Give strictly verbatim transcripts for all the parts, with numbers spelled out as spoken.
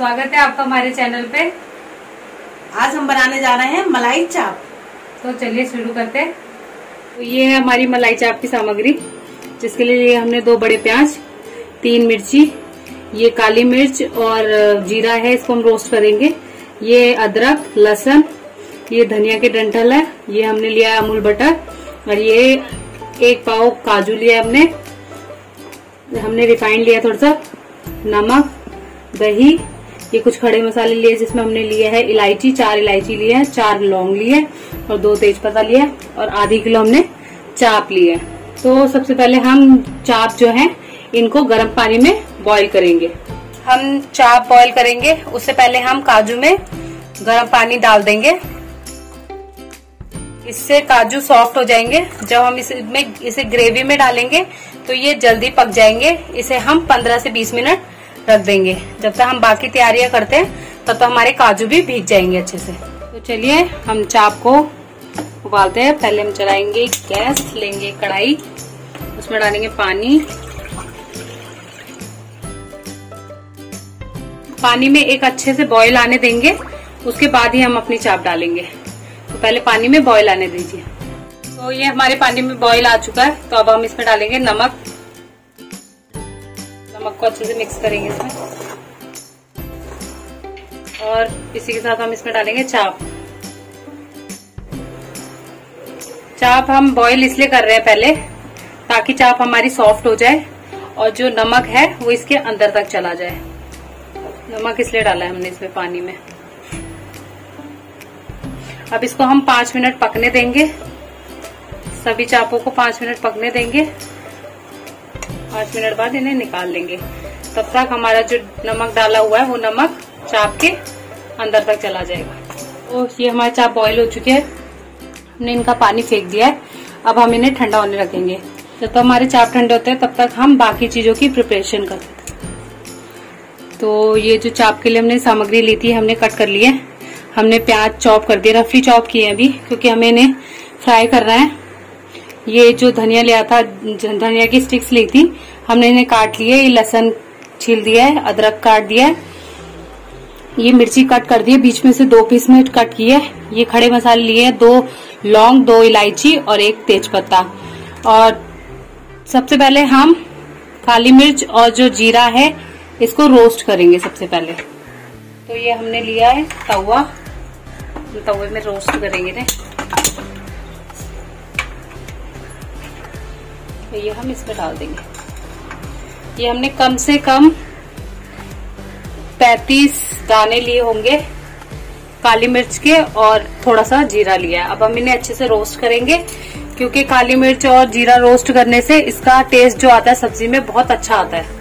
स्वागत है आपका हमारे चैनल पे। आज हम बनाने जा रहे हैं मलाई चाप। तो चलिए शुरू करते हैं। तो ये है हमारी मलाई चाप की सामग्री, जिसके लिए ये हमने दो बड़े प्याज, तीन मिर्ची, ये काली मिर्च और जीरा है, इसको हम रोस्ट करेंगे। ये अदरक, लहसुन, ये धनिया के डंठल है, ये हमने लिया है अमूल बटर, और ये एक पाव काजू लिया हमने हमने रिफाइंड लिया, थोड़ा सा नमक, दही, ये कुछ खड़े मसाले लिए जिसमें हमने लिए है इलायची, चार इलायची लिए है, चार लौंग लिए और दो तेजपत्ता लिए और आधी किलो हमने चाप लिए। तो सबसे पहले हम चाप जो है इनको गर्म पानी में बॉईल करेंगे। हम चाप बॉईल करेंगे, उससे पहले हम काजू में गर्म पानी डाल देंगे। इससे काजू सॉफ्ट हो जाएंगे। जब हम इसमें इसे ग्रेवी में डालेंगे तो ये जल्दी पक जाएंगे। इसे हम पंद्रह से बीस मिनट रख देंगे। जब तक हम बाकी तैयारियां करते हैं तब तक हमारे काजू भी भीग जाएंगे अच्छे से। तो चलिए हम चाप को उबालते हैं। पहले हम चलाएंगे गैस, लेंगे कढ़ाई, उसमें डालेंगे पानी। पानी में एक अच्छे से बॉईल आने देंगे, उसके बाद ही हम अपनी चाप डालेंगे। तो पहले पानी में बॉईल आने दीजिए। तो ये हमारे पानी में बॉईल आ चुका है। तो अब हम इसमें डालेंगे नमक। नमक को अच्छे से मिक्स करेंगे इसमें, और इसी के साथ हम इसमें डालेंगे चाप। चाप हम बॉईल इसलिए कर रहे हैं पहले, ताकि चाप हमारी सॉफ्ट हो जाए और जो नमक है वो इसके अंदर तक चला जाए। नमक इसलिए डाला है हमने इसमें पानी में। अब इसको हम पांच मिनट पकने देंगे। सभी चापों को पांच मिनट पकने देंगे। पांच मिनट बाद इन्हें निकाल लेंगे। तब तक हमारा जो नमक डाला हुआ है वो नमक चाप के अंदर तक चला जाएगा। तो ये हमारे चाप बॉईल हो चुके हैं, हमने इनका पानी फेंक दिया है। अब हम इन्हें ठंडा होने रखेंगे। जब तक हमारे चाप ठंडे होते हैं तब तक हम बाकी चीजों की प्रिपरेशन करते हैं। तो ये जो चाप के लिए हमने सामग्री ली थी हमने कट कर ली है। हमने प्याज चॉप कर दिया, रफली चॉप किए अभी, क्योंकि हमें इन्हें फ्राई करना है। ये जो धनिया लिया था, धनिया की स्टिक्स ली थी, हमने इन्हें काट लिए। ये लहसुन छील दिया है, अदरक काट दिया है, ये मिर्ची कट कर दी है, बीच में से दो पीस में कट की है। ये खड़े मसाले लिए हैं, दो लौंग, दो इलायची और एक तेजपत्ता। और सबसे पहले हम काली मिर्च और जो जीरा है इसको रोस्ट करेंगे सबसे पहले। तो ये हमने लिया है तवा, तवे में रोस्ट करेंगे ना। तो ये हम इसमें डाल देंगे। ये हमने कम से कम पैंतीस दाने लिए होंगे काली मिर्च के, और थोड़ा सा जीरा लिया है। अब हम इन्हें अच्छे से रोस्ट करेंगे, क्योंकि काली मिर्च और जीरा रोस्ट करने से इसका टेस्ट जो आता है सब्जी में बहुत अच्छा आता है।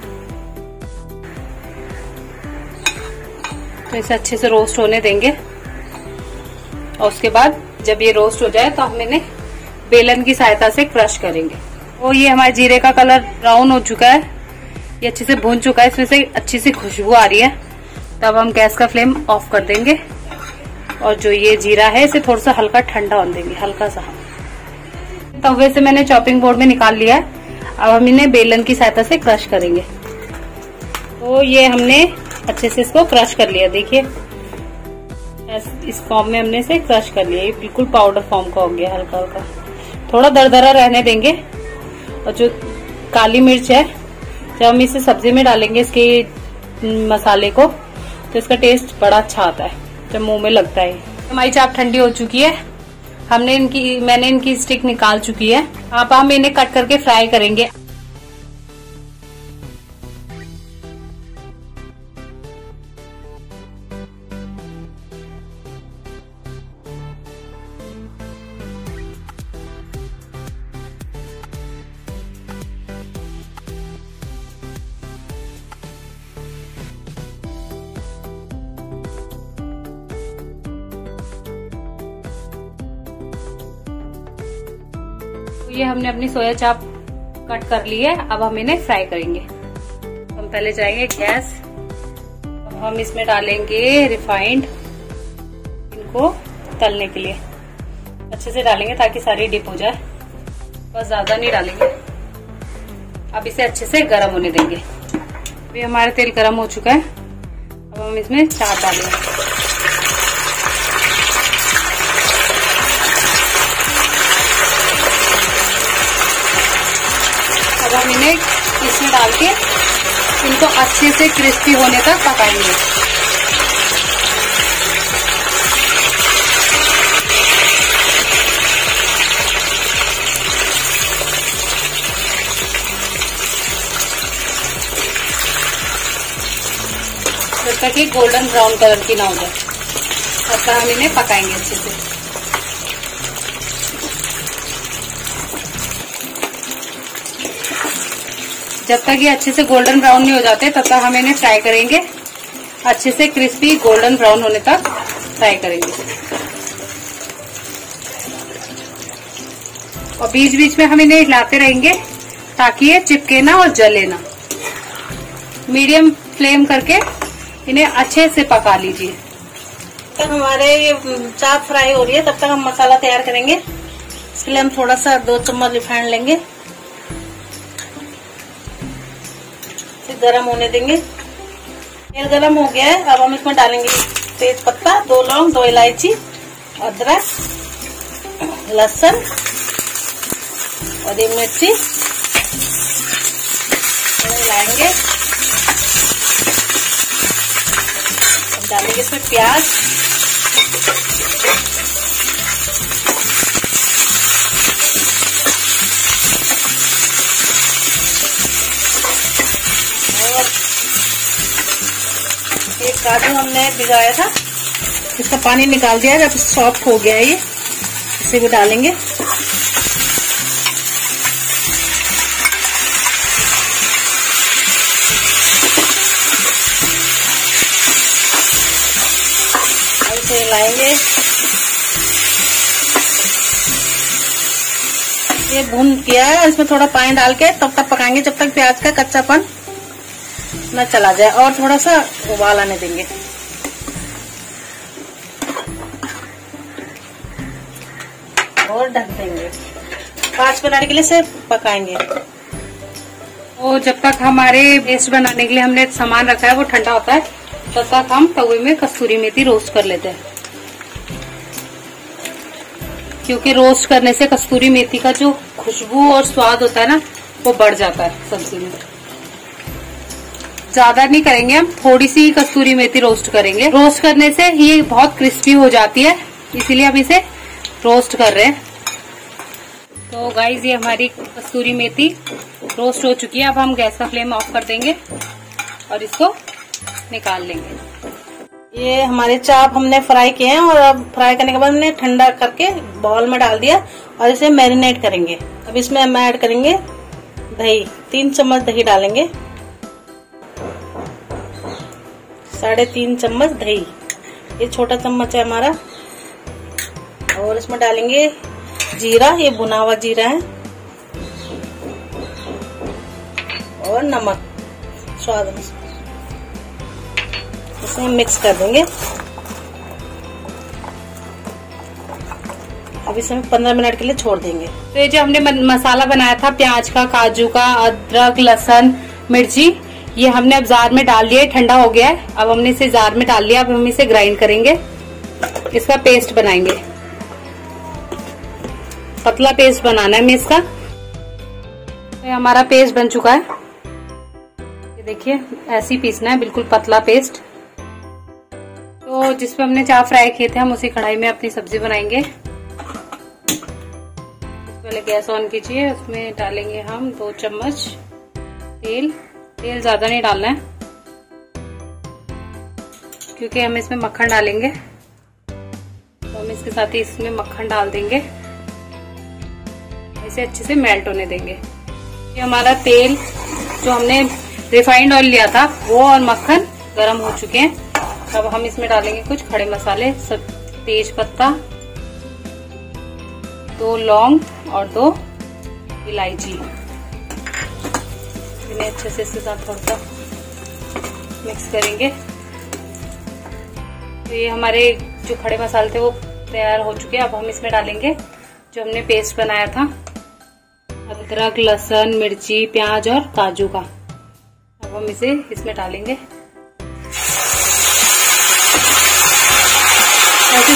तो इसे अच्छे से रोस्ट होने देंगे, और उसके बाद जब ये रोस्ट हो जाए तो हम इन्हें बेलन की सहायता से क्रश करेंगे। तो ये हमारे जीरे का कलर ब्राउन हो चुका है, ये अच्छे से भून चुका है, इसमें से अच्छी सी खुशबू आ रही है। तब हम गैस का फ्लेम ऑफ कर देंगे, और जो ये जीरा है इसे थोड़ा सा हल्का ठंडा होने देंगे, हल्का सा। तवे से मैंने चॉपिंग बोर्ड में निकाल लिया है। अब हम इन्हें बेलन की सहायता से क्रश करेंगे। तो ये हमने अच्छे से इसको क्रश कर लिया। देखिए इस फॉर्म में हमने इसे क्रश कर लिया। ये बिल्कुल पाउडर फॉर्म का हो गया, हल्का हल्का। थोड़ा दरदरा रहने देंगे। और जो काली मिर्च है, जब हम इसे सब्जी में डालेंगे इसके मसाले को, तो इसका टेस्ट बड़ा अच्छा आता है जब मुंह में लगता है। हमारी चाप ठंडी हो चुकी है। हमने इनकी मैंने इनकी स्टिक निकाल चुकी है। अब हम इन्हें कट करके फ्राई करेंगे। ये हमने अपनी सोया चाप कट कर ली है। अब हम इन्हें फ्राई करेंगे। हम पहले जाएंगे गैस, हम इसमें डालेंगे रिफाइंड, इनको तलने के लिए अच्छे से डालेंगे ताकि सारी डिप हो जाए, बस ज्यादा नहीं डालेंगे। अब इसे अच्छे से गर्म होने देंगे। अभी हमारा तेल गर्म हो चुका है। अब अब हम इसमें चाट डालेंगे। अब हम इन्हें इसमें डाल के इनको अच्छे से क्रिस्पी होने तक पकाएंगे। जब तक ये गोल्डन ब्राउन कलर की ना हो जाए तब तक हम इन्हें पकाएंगे अच्छे से। जब तक ये अच्छे से गोल्डन ब्राउन नहीं हो जाते तब तक हम इन्हें फ्राई करेंगे। अच्छे से क्रिस्पी गोल्डन ब्राउन होने तक फ्राई करेंगे। और बीच बीच में हम इन्हें हिलाते रहेंगे ताकि ये चिपके ना और जले ना। मीडियम फ्लेम करके इन्हें अच्छे से पका लीजिए। तब हमारे ये चाप फ्राई हो रही है तब तक हम मसाला तैयार करेंगे। इसके लिए हम थोड़ा सा दो चम्मच रिफाइंड लेंगे, फिर गरम होने देंगे। तेल गरम हो गया है। अब हम इसमें डालेंगे तेज पत्ता, दो लौंग, दो इलायची, अदरक, लहसुन और ये मिर्ची मिलाएंगे। डालेंगे इसमें प्याज, और एक काजू हमने भिगाया था, इसका पानी निकाल दिया है। जब सॉफ्ट हो गया है ये, इसे भी डालेंगे। लाएंगे ये भून किया है, इसमें थोड़ा पानी डाल के तब तक पकाएंगे जब तक प्याज का कच्चापन न चला जाए, और थोड़ा सा उबाल आने देंगे। और ढक देंगे। पाँच मिनट के लिए से पकाएंगे। और जब तक हमारे पेस्ट बनाने के लिए हमने सामान रखा है वो ठंडा होता है तब तक हम तवे में कस्तूरी मेथी रोस्ट कर लेते हैं, क्योंकि रोस्ट करने से कस्तूरी मेथी का जो खुशबू और स्वाद होता है ना वो बढ़ जाता है सब्जी में। ज्यादा नहीं करेंगे हम, थोड़ी सी कस्तूरी मेथी रोस्ट करेंगे। रोस्ट करने से ये बहुत क्रिस्पी हो जाती है, इसीलिए हम इसे रोस्ट कर रहे हैं। तो गाइज ये हमारी कस्तूरी मेथी रोस्ट हो चुकी है। अब हम गैस का फ्लेम ऑफ कर देंगे और इसको निकाल लेंगे। ये हमारे चाप हमने फ्राई किए हैं और अब फ्राई करने के बाद हमने ठंडा करके बाउल में डाल दिया और इसे मैरिनेट करेंगे। अब इसमें हम ऐड करेंगे दही, तीन चम्मच दही डालेंगे, साढ़े तीन चम्मच दही, ये छोटा चम्मच है हमारा। और इसमें डालेंगे जीरा, ये भुना हुआ जीरा है, और नमक स्वाद अनुसार। इसमें मिक्स कर देंगे। अब इसे पंद्रह मिनट के लिए छोड़ देंगे। तो ये जो हमने मसाला बनाया था प्याज का, काजू का, अदरक, लहसुन, मिर्ची, ये हमने अब जार में डाल लिया है। ठंडा हो गया है, अब हमने इसे जार में डाल लिया। अब हम इसे ग्राइंड करेंगे, इसका पेस्ट बनाएंगे। पतला पेस्ट बनाना है हमें इसका। तो हमारा पेस्ट बन चुका है, ये देखिए ऐसे ही पीसना है, बिल्कुल पतला पेस्ट। तो जिसपे हमने चाप फ्राई किए थे हम उसी कढ़ाई में अपनी सब्जी बनाएंगे। पहले गैस ऑन कीजिए, उसमें डालेंगे हम दो चम्मच तेल। तेल ज्यादा नहीं डालना है क्योंकि हम इसमें मक्खन डालेंगे, तो हम इसके साथ ही इसमें मक्खन डाल देंगे। इसे अच्छे से मेल्ट होने देंगे। ये हमारा तेल जो हमने रिफाइंड ऑयल लिया था वो और मक्खन गरम हो चुके हैं। अब हम इसमें डालेंगे कुछ खड़े मसाले, सब तेज पत्ता, दो लौंग और दो इलायची। इन्हें अच्छे से इसके साथ थोड़ा सा मिक्स करेंगे। तो ये हमारे जो खड़े मसाले थे वो तैयार हो चुके हैं। अब हम इसमें डालेंगे जो हमने पेस्ट बनाया था, अदरक, लहसुन, मिर्ची, प्याज और काजू का। अब हम इसे इसमें डालेंगे।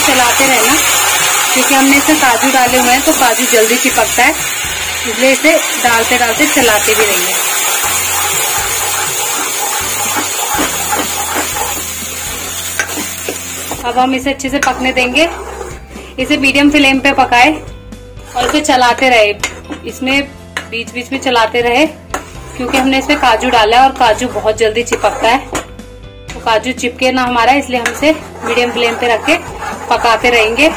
चलाते रहना, क्योंकि हमने इसमें काजू डाले हुए हैं तो काजू जल्दी चिपकता है, इसलिए इसे डालते डालते चलाते भी रहेंगे। अब हम इसे अच्छे से पकने देंगे। इसे मीडियम फ्लेम पे पकाए और इसे चलाते रहे, इसमें बीच बीच में चलाते रहे, क्योंकि हमने इसमें काजू डाला है और काजू बहुत जल्दी चिपकता है, तो काजू चिपके ना हमारा, इसलिए हम इसे मीडियम फ्लेम पे रख के पकाते रहेंगे।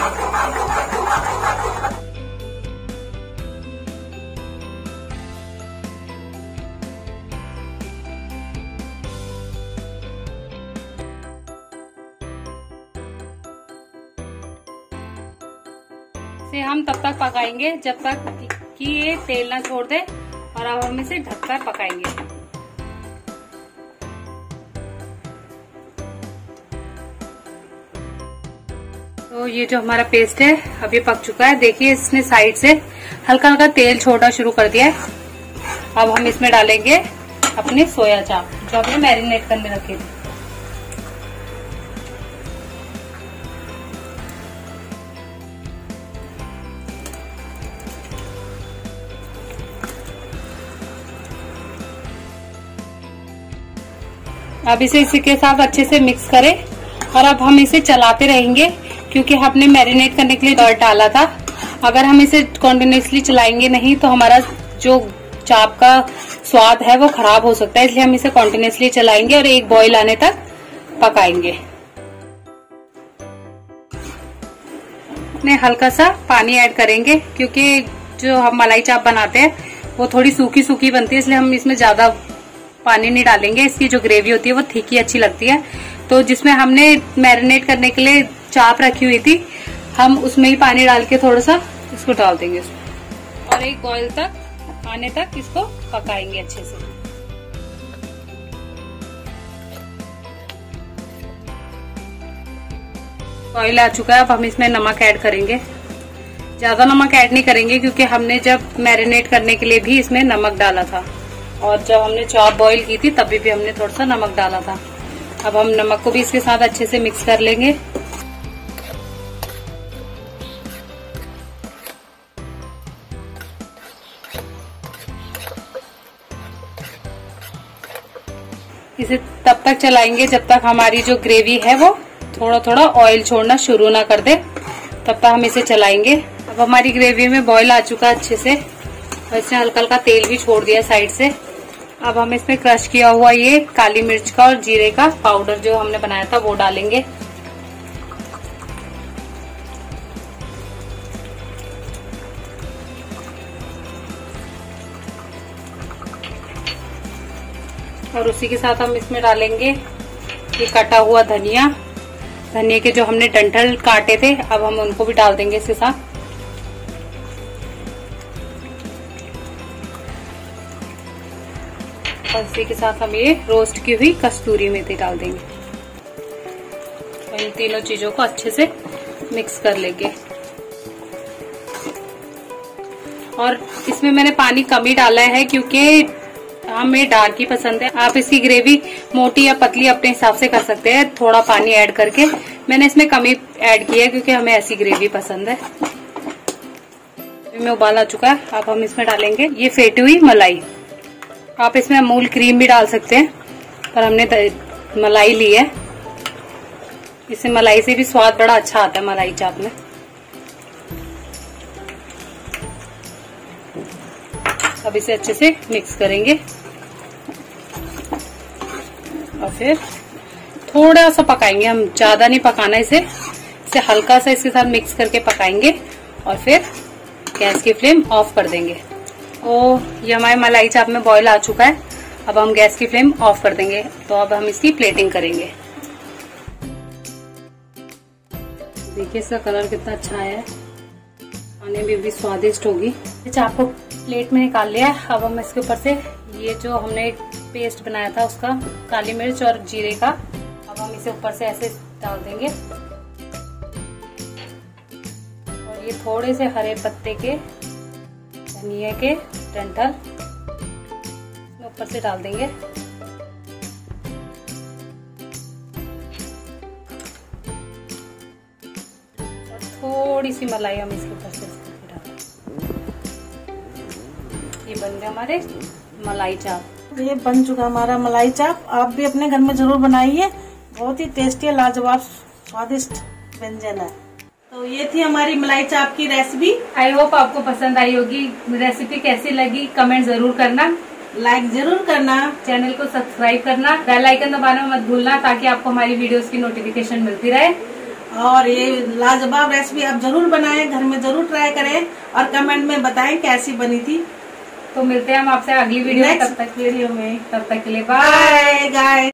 इसे हम तब तक पकाएंगे जब तक कि ये तेल ना छोड़ दे, और अब हम इसे ढककर पकाएंगे। तो ये जो हमारा पेस्ट है अब ये पक चुका है। देखिए इसने साइड से हल्का हल्का तेल छोड़ना शुरू कर दिया है। अब हम इसमें डालेंगे अपने सोया चाप जो हमने मैरिनेट करने रखे थे। अब इसे इसी के साथ अच्छे से मिक्स करें, और अब हम इसे चलाते रहेंगे, क्योंकि हमने मैरिनेट करने के लिए कर्ड डाला था। अगर हम इसे कंटिन्यूसली चलाएंगे नहीं तो हमारा जो चाप का स्वाद है वो खराब हो सकता है, इसलिए हम इसे कंटिन्यूसली चलाएंगे और एक बॉईल आने तक पकाएंगे। इसमें हल्का सा पानी ऐड करेंगे, क्योंकि जो हम मलाई चाप बनाते हैं वो थोड़ी सूखी सूखी बनती है, इसलिए हम इसमें ज्यादा पानी नहीं डालेंगे। इसकी जो ग्रेवी होती है वो थिक ही अच्छी लगती है। तो जिसमें हमने मैरिनेट करने के लिए चाप रखी हुई थी, हम उसमें ही पानी डाल के थोड़ा सा इसको डाल देंगे उसमें, और एक बॉईल तक आने तक इसको पकाएंगे अच्छे से। बॉईल आ चुका है, अब हम इसमें नमक ऐड करेंगे। ज्यादा नमक ऐड नहीं करेंगे, क्योंकि हमने जब मैरिनेट करने के लिए भी इसमें नमक डाला था, और जब हमने चाप बॉईल की थी तभी भी हमने थोड़ा सा नमक डाला था। अब हम नमक को भी इसके साथ अच्छे से मिक्स कर लेंगे। इसे तब तक चलाएंगे जब तक हमारी जो ग्रेवी है वो थोड़ा थोड़ा ऑयल छोड़ना शुरू ना कर दे, तब तक हम इसे चलाएंगे। अब हमारी ग्रेवी में बॉईल आ चुका है अच्छे से, और इसने हल्का हल्का तेल भी छोड़ दिया साइड से। अब हम इसमें क्रश किया हुआ ये काली मिर्च का और जीरे का पाउडर जो हमने बनाया था वो डालेंगे। और उसी के साथ हम इसमें डालेंगे ये कटा हुआ धनिया, धनिया के जो हमने डंठल काटे थे, अब हम उनको भी डाल देंगे इसके साथ। और इसी के साथ हम ये रोस्ट की हुई कस्तूरी मेथी डाल देंगे। इन तीनों चीजों को अच्छे से मिक्स कर लेंगे। और इसमें मैंने पानी कम ही डाला है, क्योंकि हमें डार्क ही पसंद है। आप इसकी ग्रेवी मोटी या पतली अपने हिसाब से कर सकते हैं, थोड़ा पानी ऐड करके। मैंने इसमें कम ही ऐड किया है, क्योंकि हमें ऐसी ग्रेवी पसंद है। में उबाल आ चुका है, अब हम इसमें डालेंगे ये फेटी हुई मलाई। आप इसमें अमूल क्रीम भी डाल सकते हैं, पर हमने मलाई ली है। इससे मलाई से भी स्वाद बड़ा अच्छा आता है मलाई चाप में। अब इसे अच्छे से मिक्स करेंगे, और फिर थोड़ा सा पकाएंगे। हम ज्यादा नहीं पकाना इसे, इसे हल्का सा इसके साथ मिक्स करके पकाएंगे, और फिर गैस की फ्लेम ऑफ कर देंगे। ओ ये हमारे मलाई चाप में बॉईल आ चुका है, अब हम गैस की फ्लेम ऑफ कर देंगे। तो अब हम इसकी प्लेटिंग करेंगे। देखिए इसका कलर कितना अच्छा आया है, खाने में भी स्वादिष्ट होगी। चाप को प्लेट में निकाल लिया है। अब हम इसके ऊपर से ये जो हमने पेस्ट बनाया था उसका काली मिर्च और जीरे का, अब हम इसे ऊपर से ऐसे डाल देंगे। और ये थोड़े से हरे पत्ते के धनिया के डंठल ऊपर से डाल देंगे। थोड़ी सी मलाई हम इसके ऊपर से डालें। ये बन गया हमारे मलाई चाप। ये बन चुका हमारा मलाई चाप। आप भी अपने घर में जरूर बनाइए, बहुत ही टेस्टी लाजवाब स्वादिष्ट व्यंजन है। तो ये थी हमारी मलाई चाप की रेसिपी। आई होप आपको पसंद आई होगी। रेसिपी कैसी लगी कमेंट जरूर करना, लाइक जरूर करना, चैनल को सब्सक्राइब करना, बेल आइकन दबाना मत भूलना ताकि आपको हमारी वीडियोस की नोटिफिकेशन मिलती रहे। और ये लाजवाब रेसिपी आप जरूर बनाएं, घर में जरूर ट्राई करें और कमेंट में बताएं कैसी बनी थी। तो मिलते हैं हम आपसे अगली वीडियो में, नेक्स्ट तब तक वीडियो में। तब तक के लिए बाय गाइस।